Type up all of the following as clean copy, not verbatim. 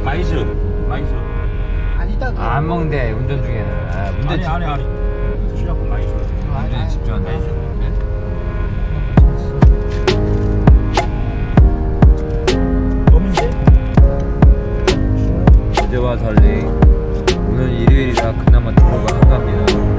마이스. 아니다. 안 먹는데 운전 중에는. 아, 운전 아니. 시작고 마이스. 운전에 집중한다. 범인데? 어제와 달리 오늘 일요일이라 그나마 도로가 한가합니다.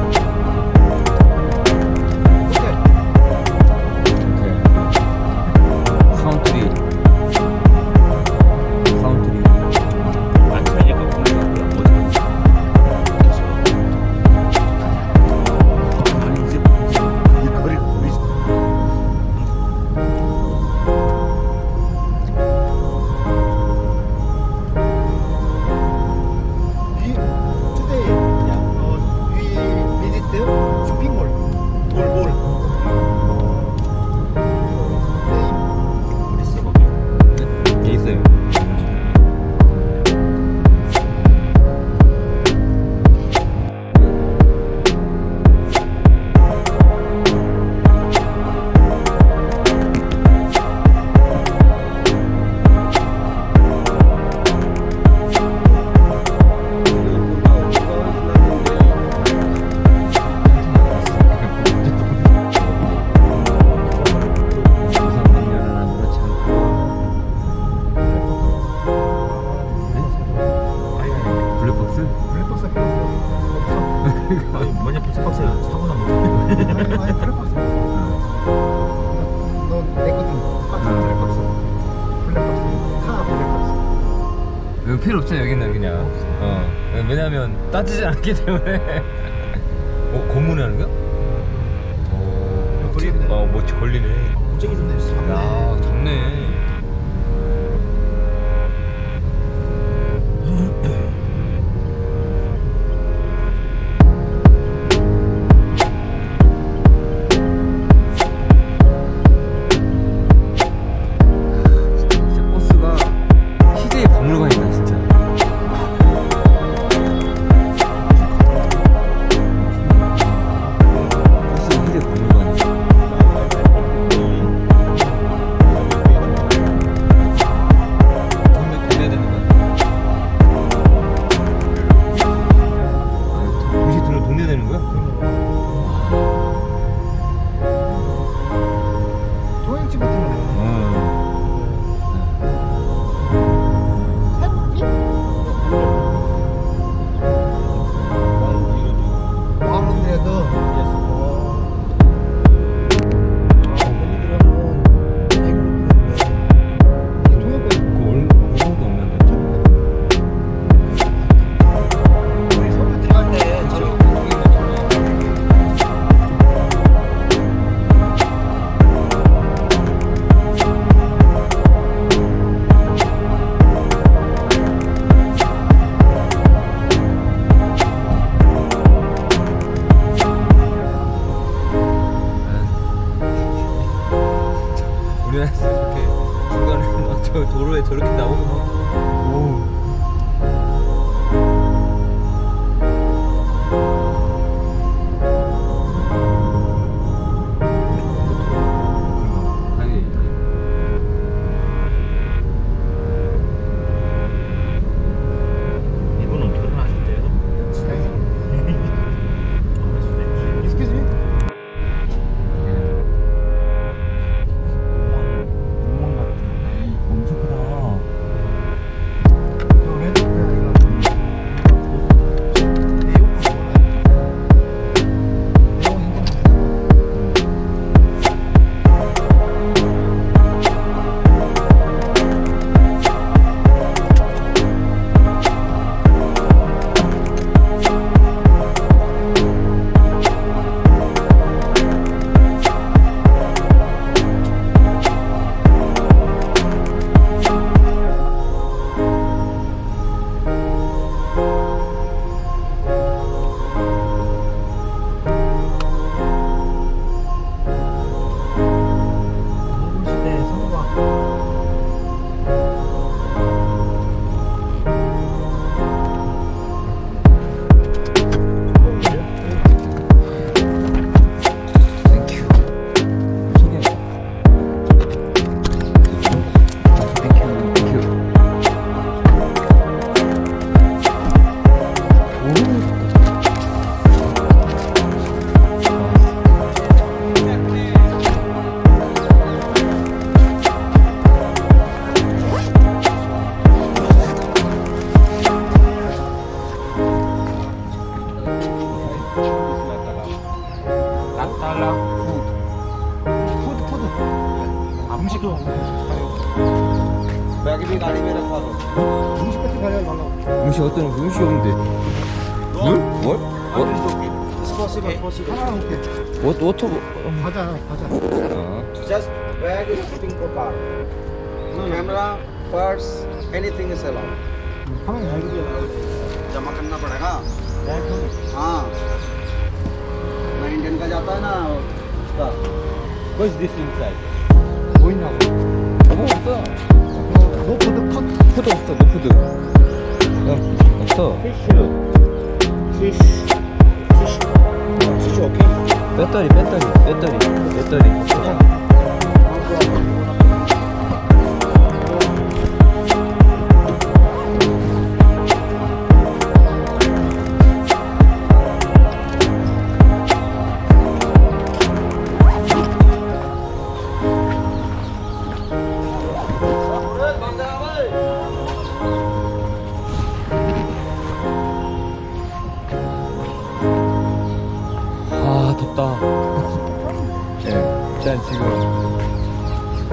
뭐냐 블랙박스 사고 나면 아니 블랙박스. 너 내거든. 블랙박스. 카 블랙박스. 이거 필요 없잖아 여기는 그냥. 왜냐면 따지지 않기 때문에. 고문을 하는 거야? 뭐 걸리네. 갑자기 좀 내렸어. 야, 잡네. 음식 같은 거 가져가 달라고. 음식 어떤 음식 없는데? 물? 뭘? It's possible, possible. 하나 먹게. 워터 과자. 아. Just bag is fitting for car. Camera, purse, anything is allowed. 가만히 알겠지. जमा करना पड़ेगा हाँ ना इंडियन का जाता है ना उसका What's this inside? 뭐 있냐고. 뭐 없어. 노트북 컷. 푸드 없어. 노푸드. 없어. fish okay 배터리. 아 덥다. 예, 일단 지금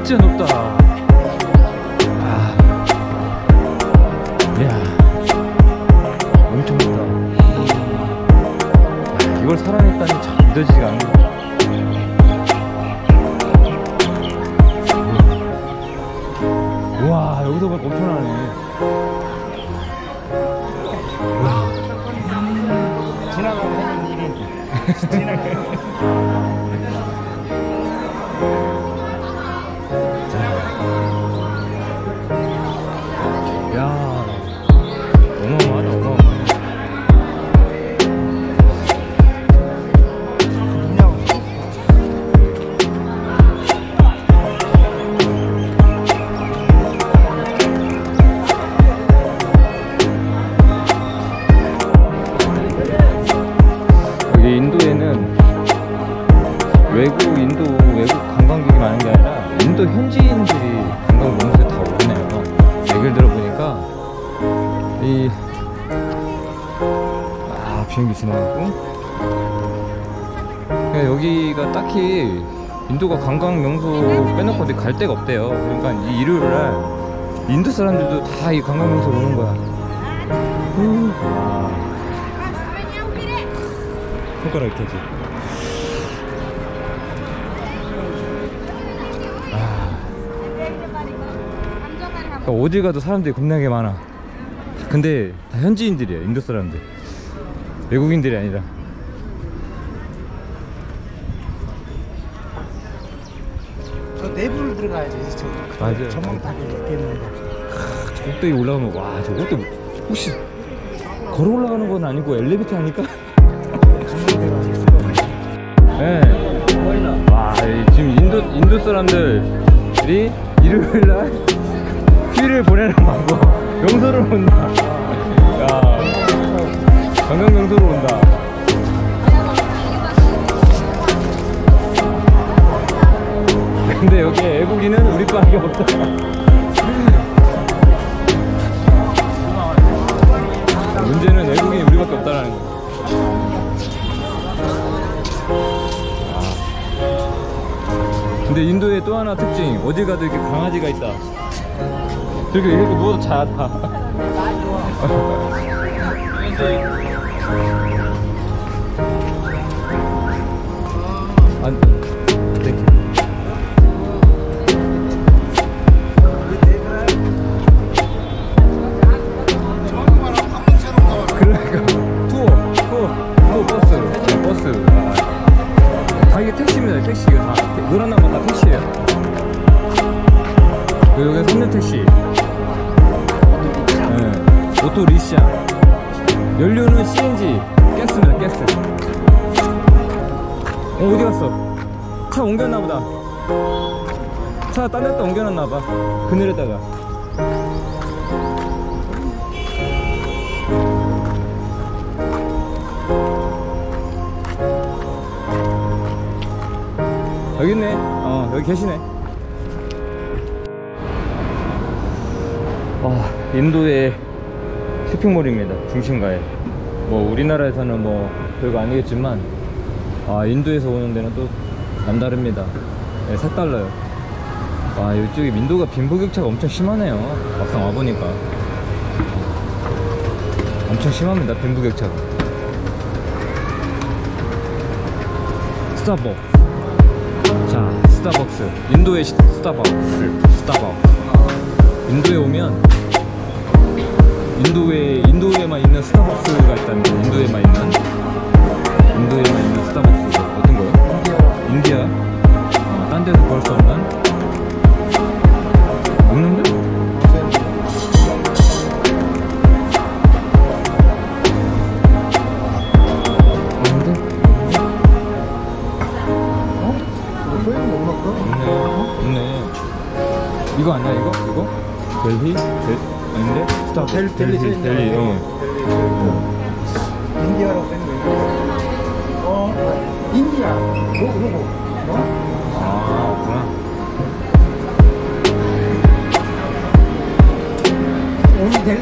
진짜 높다. 아, 이야, 엄청 높다. 아, 이걸 사랑했다니 참 믿어지지가 않네. 우와, 여기서 보니까 엄청나네. 지나가는 일이 야, 어마어마하다, 어마어마해. 여기 인도에는 외국 관광객이 많은 게 아니라 인도 현지인들이 관광 명소에 다 오네요. 얘기를 들어보니까 비행기 지나가고, 그러니까 여기가 딱히 인도가 관광 명소 빼놓고 어디 갈 데가 없대요. 그러니까 이 일요일날 인도 사람들도 다 이 관광 명소로 오는 거야. 손가락 이렇게 하지. 그러니까 어디 가도 사람들이 겁나게 많아. 근데 다 현지인들이야. 인도 사람들, 외국인들이 아니라. 저 내부를 들어가야지. 저 맞아요. 전망탑이 이렇게 있는데. 저 꼭대기 올라가면, 와, 저것도 혹시 걸어 올라가는 건 아니고 엘리베이터 아닐까? 네. 와, 지금 인도 사람들이 일요일날 휴일을 보내는 방법, 명소를 온다. 야, 관광 명소로 온다. 근데 여기에 외국인은 우리밖에 없다. 문제는 외국인이 우리밖에 없다라는 거. 근데 인도의 또 하나 특징, 어디 가도 이렇게 강아지가 있다. 저렇게 이렇게 누워서 자, 다. 안, 땡큐. 그러니까 투어 버스. 다 이게 택시입니다. 택시. 이거 다 노란 나무 다 택시예요. 여기 3년 택시. 네. 오토 리샤. 연료는 CNG. 가스입니다. 가스. 어디 갔어? 차 옮겼나 보다. 차 딴 데다 옮겨놨나 봐. 그늘에다가. 여기 있네. 여기 계시네. 인도의 쇼핑몰입니다. 중심가에. 뭐 우리나라에서는 뭐 별거 아니겠지만, 인도에서 오는 데는 또 남다릅니다. 네, 색달라요. 이쪽에 인도가 빈부격차가 엄청 심하네요. 막상 와보니까 엄청 심합니다. 빈부격차가. 스타벅스. 자, 스타벅스. 인도의 스타벅스. 인도에 오면 인도에만 있는 스타벅스가 있답니다. 인도에만 있는 스타벅스. 어떤 거요? 인디아. 딴 데서 볼 수 없는. 없는데? 없네. 이거 아니야, 이거? 델히? 아닌데? 스타벅스. 델히. 인디아라고 뺀 거. 인디아. 로고. 없구나. 오늘 델리?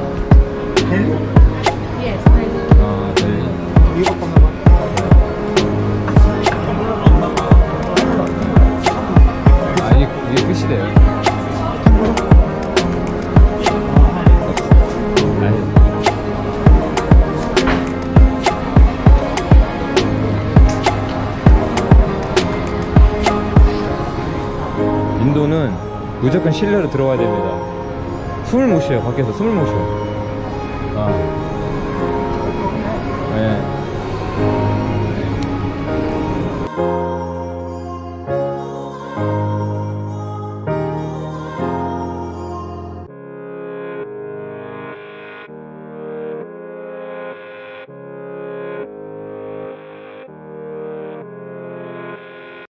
Yes, I 델히. 이거 봤나 이게 인도는 무조건 실내로 들어와야 됩니다. 숨을 못 쉬어요. 밖에서 숨을 못 쉬어. 네.